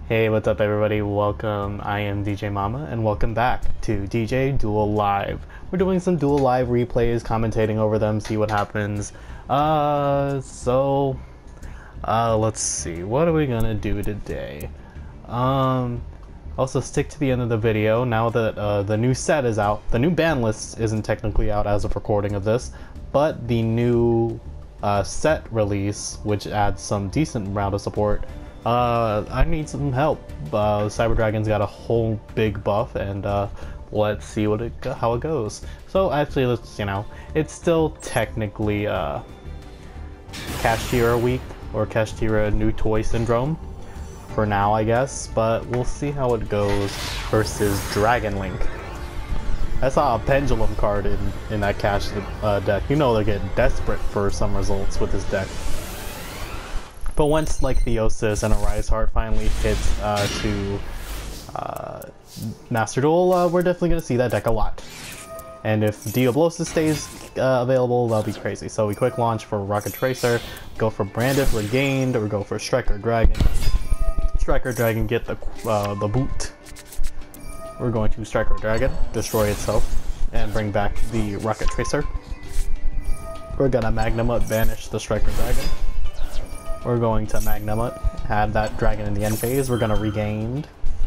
Hey, what's up everybody? Welcome. I am DJ Mama and welcome back to DJ Duel Live. We're doing some Duel Live replays, commentating over them, see what happens. Let's see. What are we gonna do today? Also stick to the end of the video now that the new set is out. The new ban list isn't technically out as of recording of this, but the new set release, which adds some decent round of support, I need some help. Cyber Dragon's got a whole big buff, and let's see how it goes. So actually, it's still technically Kashtira week, or Kashtira new toy syndrome for now, I guess, but we'll see how it goes versus Dragon Link. I saw a pendulum card in that cash deck. You know they're getting desperate for some results with this deck. But once like Theosis and Arise Heart finally hits to Master Duel, we're definitely going to see that deck a lot. And if Diablosis stays available, that'll be crazy. So we quick launch for Rocket Tracer, go for Branded Regained, or go for Striker Dragon. Striker Dragon, get the boot. We're going to Striker Dragon, destroy itself, and bring back the Rocket Tracer. We're gonna Magnamut, banish the Striker Dragon. We're going to Magnamut, add that dragon in the end phase. We're gonna Regained.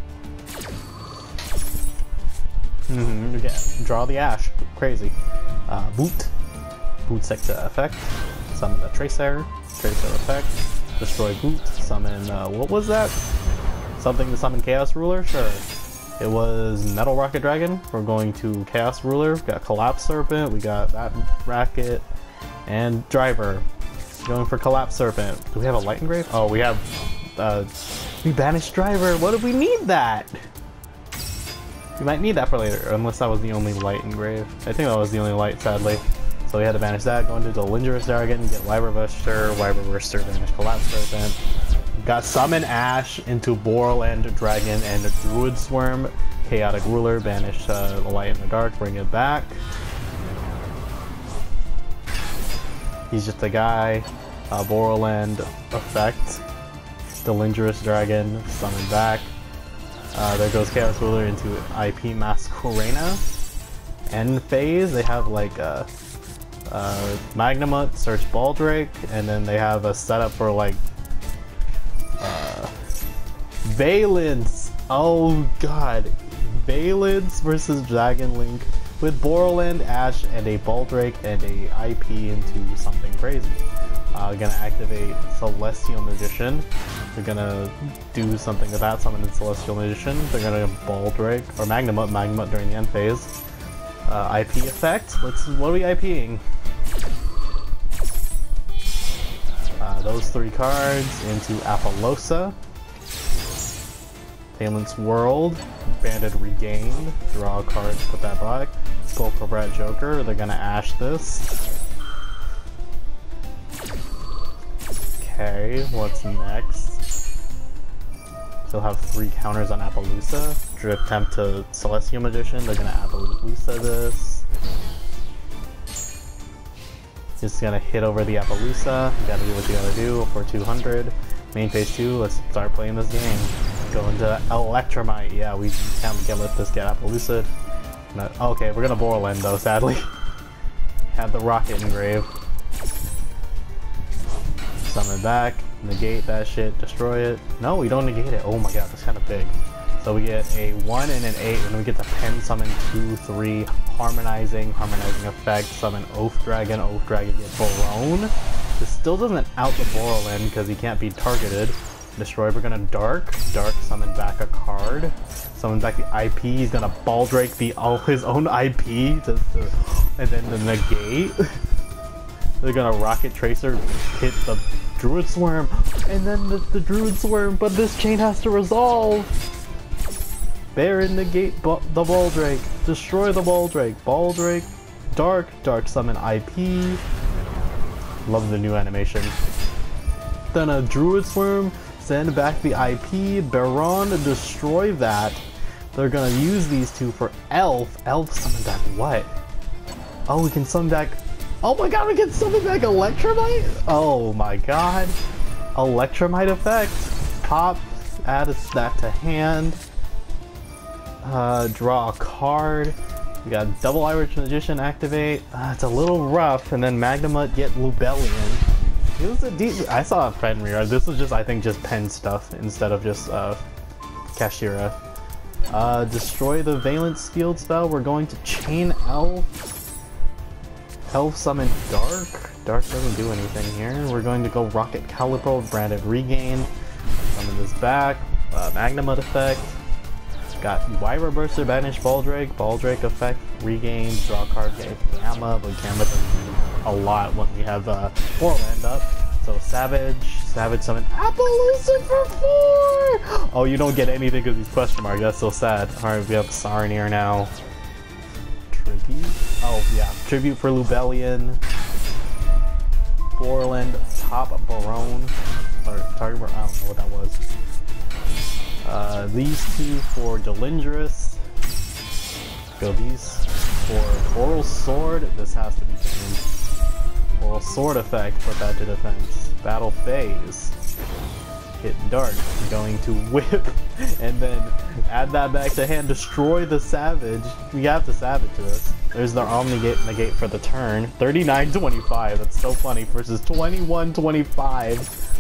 Yeah, draw the Ash, crazy. Boot. Boot set to effect. Summon the Tracer. Tracer effect. Destroy boot. Summon, what was that? Something to summon Chaos Ruler? Sure. It was Metal Rocket Dragon. We're going to Chaos Ruler. We got Collapse Serpent. We got that Racket. And Driver. Going for Collapse Serpent. Do we have a Light Engrave? Oh, we have, we banished Driver. What if we need that? We might need that for later, unless that was the only Light Engrave. I think that was the only Light, sadly. So we had to banish that, go into the Lingerous Dragon, get Wyverbuster, banish Collapse Serpent. Got Summon Ash into Borland Dragon and Druid Swarm, Chaotic Ruler, banish the Light and the Dark, bring it back. He's just a guy. Borland effect. The Lingerous Dragon, summon back. There goes Chaos Ruler into IP Masquerena. End phase, they have like Magnamut, search Baldrake, and then they have a setup for like Valence. Oh god, Valence versus Dragon Link with Borland, Ash, and a Baldrake and a IP into something crazy. Gonna activate Celestial Magician. They're gonna do something with that, summon in Celestial Magician. They're gonna Baldrake or Magnamut during the end phase. IP effect. What are we IPing? Those three cards into Apollosa. Valence World. Banded Regained. Draw a card, put that back. Skullcobrat Joker. They're gonna Ash this. Okay, what's next? Still have 3 counters on Appaloosa. Attempt to Celestial Magician. They're gonna Appaloosa this. Just gonna hit over the Appaloosa. You gotta do what you gotta do for 200. Main phase 2, let's start playing this game. Go into Electromite. Yeah, we can't let this get Appaloosa. No, okay, we're gonna Borland though, sadly. Have the Rocket Engrave. Summon back, negate that shit, destroy it. No, we don't negate it. Oh my god, that's kind of big. So we get a 1 and an 8, and we get to pen summon 2, 3, harmonizing effect, summon Oath Dragon get blown. This still doesn't out the Borland because he can't be targeted. Destroy, we're gonna Dark summon back a card. Summon back the IP, he's gonna Baldrake his own IP, and then the negate. They're gonna Rocket Tracer, hit the Druid Swarm, and then the Druid Swarm, but this chain has to resolve! Baron negate the Baldrake, destroy the Baldrake, Dark summon IP. Love the new animation. Then a Druid Swarm, send back the IP, Baron, destroy that. They're gonna use these two for Elf. Elf summon back what? Oh, we can summon back. Oh my god, we can summon back Electromite? Oh my god. Electromite effect. Pop add that to hand. Draw a card. We got Double Irish Magician activate. It's a little rough, and then Magnemite get Lubellion. It was a decent. I saw a Fenrir. This was just, I think, just pen stuff instead of just Kashtira. Destroy the Valence field spell. We're going to Chain Elf. Elf summon Dark. Dark doesn't do anything here. We're going to go Rocket Calipo, Branded Regain. Summon this back. Magnemite effect. Got Wyra Burster, Banish Baldrake. Baldrake effect, regain, draw a card, get Gamma, but Gamma doesn't do a lot when we have 4 land up. So Savage summon Appaloosa for 4! Oh, you don't get anything because he's question mark. That's so sad. Alright, we have Saronir now. Tribute? Oh, yeah. Tribute for Lubellion. 4 land, top Barone. Or target Barone, I don't know what that was. These 2 for Delindrus. Go these for Oral Sword. This has to be changed. Oral Sword effect, put that to defense. Battle Phase. Hit Dark. Going to Whip. And then add that back to hand. Destroy the Savage. We have to Savage this. There's the Omni negate for the turn. 39-25. That's so funny. Versus 21-25.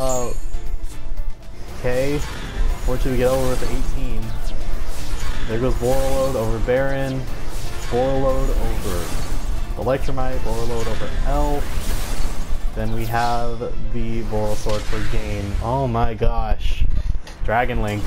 Okay. Fortunately, we get over with 18. There goes Borreload over Baron. Borreload over Electromite. Borreload over Elf. Then we have the Boral Sword for gain. Oh my gosh. Dragon Link.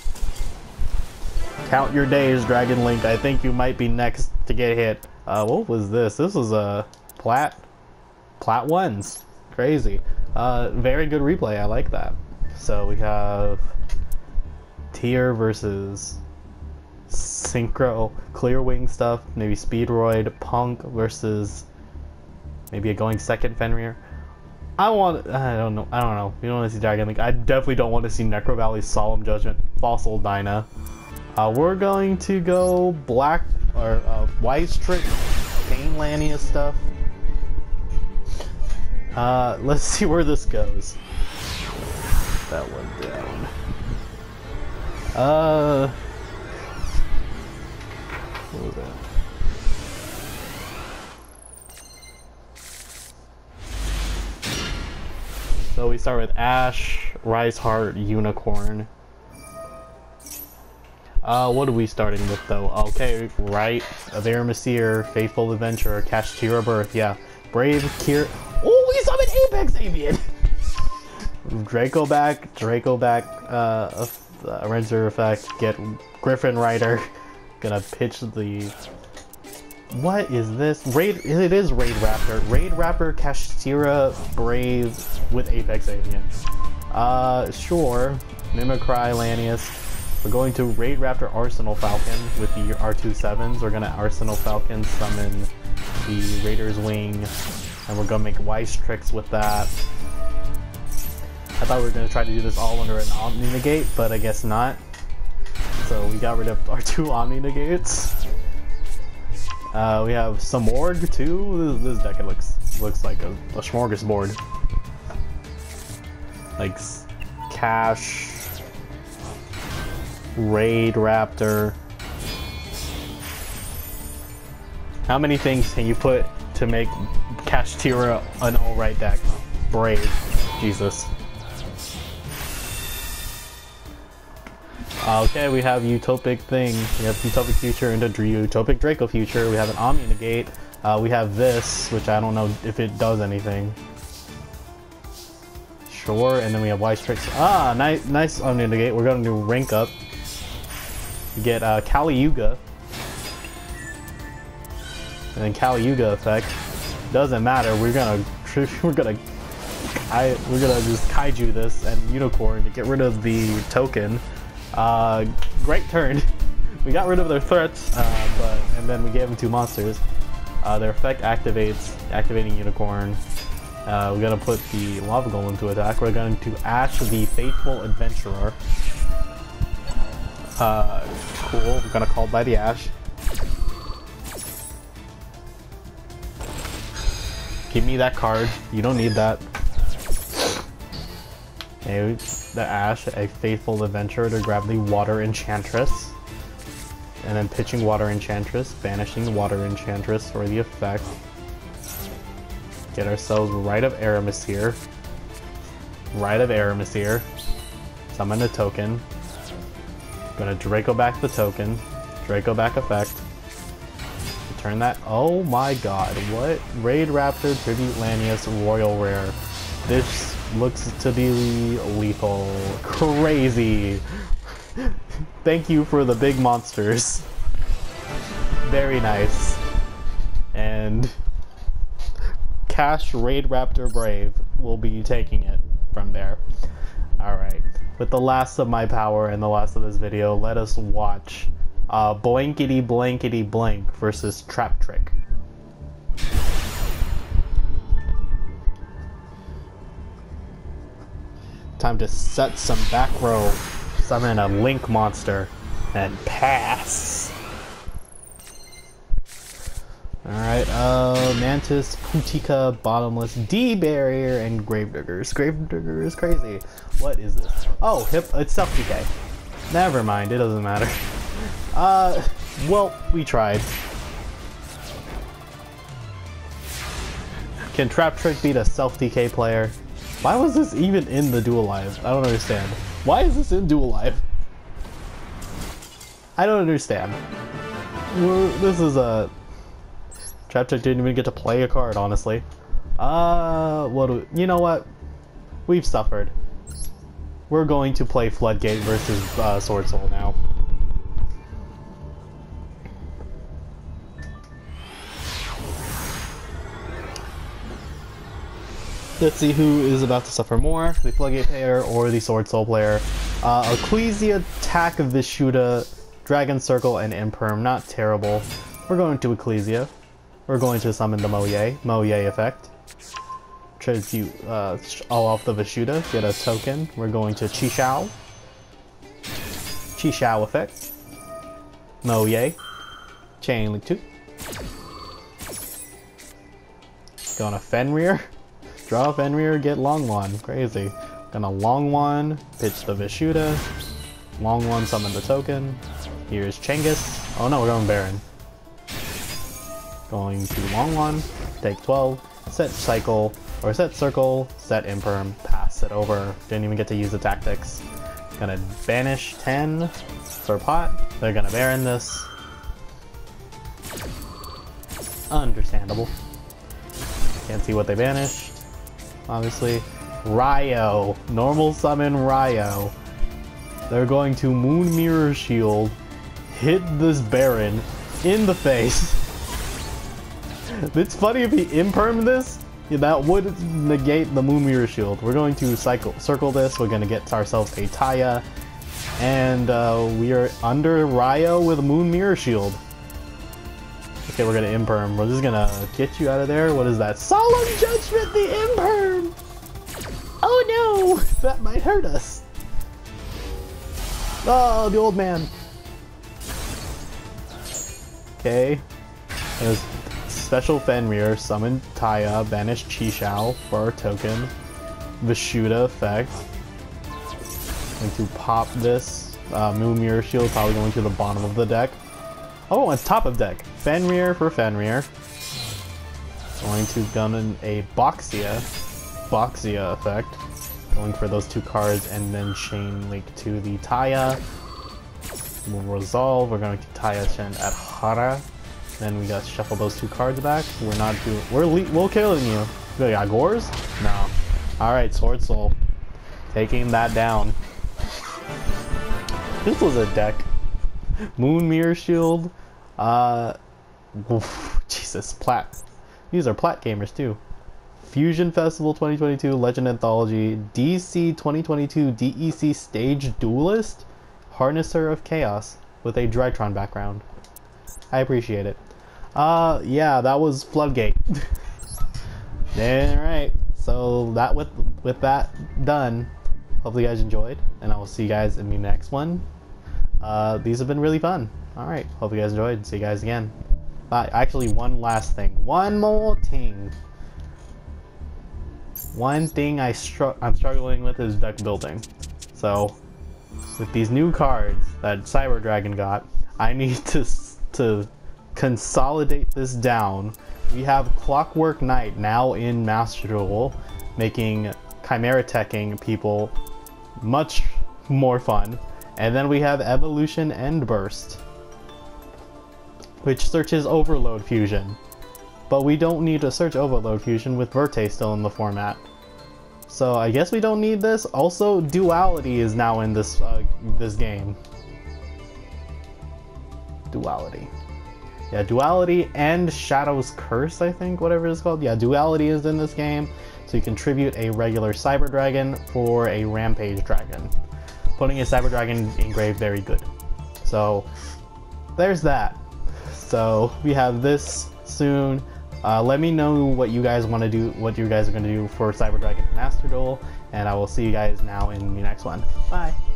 Count your days, Dragon Link. I think you might be next to get hit. What was this? This was a Plat 1s. Crazy. Very good replay. I like that. So we have Tier versus Synchro, Clearwing stuff, maybe Speedroid, Punk versus maybe a going second Fenrir. I don't know. You don't want to see Dragon Link. I definitely don't want to see Necro Valley, Solemn Judgment, Fossil Dyna. We're going to go Black or White Trick, Pain Lania stuff. Let's see where this goes. That one down. What was that? So we start with Ash, Rise Heart, Unicorn. What are we starting with though? Okay, right. Averamasir, Faithful Adventurer, Kashtira Birth, yeah. Brave Kier. Oh, we summoned Apex Avian! Draco back, Renzer effect, get Griffin Rider. Gonna pitch the... What is this? It is Raid Raptor. Raid Raptor, Kashtira, Brave with Apex Avian. Sure. Mimicry, Lanius. We're going to Raid Raptor Arsenal Falcon with the R27s. We're gonna Arsenal Falcon summon the Raider's Wing. And we're gonna make Wise Tricks with that. I thought we were gonna try to do this all under an Omni Negate, but I guess not. So we got rid of our 2 Omni Negates. We have Samorg too. This deck looks like a smorgasbord. Like Cash, Raid Raptor. How many things can you put to make Kashtira an alright deck? Brave. Jesus. Okay, we have Utopic thing. We have Utopic Future into Utopic Draco Future. We have an Omni Negate. We have this, which I don't know if it does anything. Sure, and then we have Wise Tricks. Ah, nice Omni Negate. We're going to rank up. We get Kali Yuga. And then Kali Yuga effect. Doesn't matter. We're gonna just kaiju this and Unicorn to get rid of the token. Great turn. We got rid of their threats, and then we gave them 2 monsters. Their effect activating Unicorn. We're gonna put the Lava Golem to attack. We're going to Ash the Faithful Adventurer. Cool. We're gonna call by the Ash. Give me that card. You don't need that. Okay, the Ash, a faithful adventurer, to grab the Water Enchantress. And then pitching Water Enchantress, banishing the Water Enchantress for the effect. Get ourselves Rite of Aramis. Rite of Aramis. Summon a token. Gonna Draco back the token. Draco back effect. Turn that. Oh my god, what? Raid Raptor, Tribute Lanius, Royal Rare. This looks to be lethal. Crazy. Thank you for the big monsters. Very nice. And Cash Raid Raptor Brave will be taking it from there. Alright, with the last of my power and the last of this video, let us watch Blankety Blankety Blank versus Trap Trick. Time to set some back row, summon a Link monster, and pass. Alright, Mantis, Putika, Bottomless, D-Barrier, and Gravediggers. Gravedigger is crazy. What is this? Oh, it's self-decay. Never mind, it doesn't matter. Well, we tried. Can Trap Trick beat a self-decay player? Why was this even in the Dual Live? I don't understand. Why is this in Dual Live? I don't understand. This is a... Trap Trick didn't even get to play a card, honestly. You know what? We've suffered. We're going to play Floodgate versus Sword Soul now. Let's see who is about to suffer more, the Floodgate player or the Sword Soul player. Ecclesia, Attack, Vishuda, Dragon Circle, and Imperm. Not terrible. We're going to Ecclesia. We're going to summon the Moye effect. Tribute all off the Vishuda, get a token. We're going to Chi Xiao effect. Moye. Chain Link 2. Going to Fenrir. Draw Fenrir, get Longwan. Crazy. Gonna Longwan, pitch the Vishuda. Longwan, summon the token. Here's Chengus. Oh no, we're going Baron. Going to Longwan, take 12, set Cycle, or set Circle, set Imperm, pass it over. Didn't even get to use the tactics. Gonna banish 10 for pot. They're gonna Baron this. Understandable. Can't see what they banished. Obviously. Ryo. Normal summon Ryo. They're going to Moon Mirror Shield, hit this Baron in the face. It's funny if he Imperm this, that would negate the Moon Mirror Shield. We're going to circle this, we're going to get ourselves a Taya, and we are under Ryo with a Moon Mirror Shield. Okay, we're going to Imperm. We're just going to get you out of there. What is that? Solemn Judgment, the Imperm! Oh no! That might hurt us. Oh, the old man. Okay. There's Special Fenrir, summon Taya, banish Chi Xiao for our token. Vishuda effect. Going to pop this. Moon Mirror Shield probably going to the bottom of the deck. Oh, it's top of deck. Fenrir for Fenrir. Going to gun a Boxia effect. Going for those two cards and then Chain Link to the Taya. We'll resolve. We're going to Taya Shen at Hara. Then we got to shuffle those two cards back. We're not doing. We're killing you. You got Gores? No. All right, Sword Soul, taking that down. This was a deck. Moon Mirror Shield. Jesus, Plat. These are Plat gamers too. Fusion Festival 2022 Legend Anthology, DC 2022 DEC Stage Duelist, Harnesser of Chaos with a Drytron background. I appreciate it. Yeah, that was Floodgate. Alright, so that with that done, hopefully you guys enjoyed, and I will see you guys in the next one. These have been really fun. Alright, hope you guys enjoyed. See you guys again. Bye. Actually, one last thing. One more thing. One thing I'm struggling with is deck building. So with these new cards that Cyber Dragon got, I need to consolidate this down. We have Clockwork Knight now in Master Duel, making Chimera Teching people much more fun. And then we have Evolution End Burst, which searches Overload Fusion. But we don't need to search Overload Fusion with Verte still in the format. So I guess we don't need this. Also, Duality is now in this this game. Duality. Yeah, Duality and Shadow's Curse, I think, whatever it's called. Yeah, Duality is in this game. So you can tribute a regular Cyber Dragon for a Rampage Dragon. Putting a Cyber Dragon in grave, very good. So there's that. So we have this soon. Let me know what you guys want to do, what you guys are going to do for Cyber Dragon Master Duel, and I will see you guys now in the next one. Bye!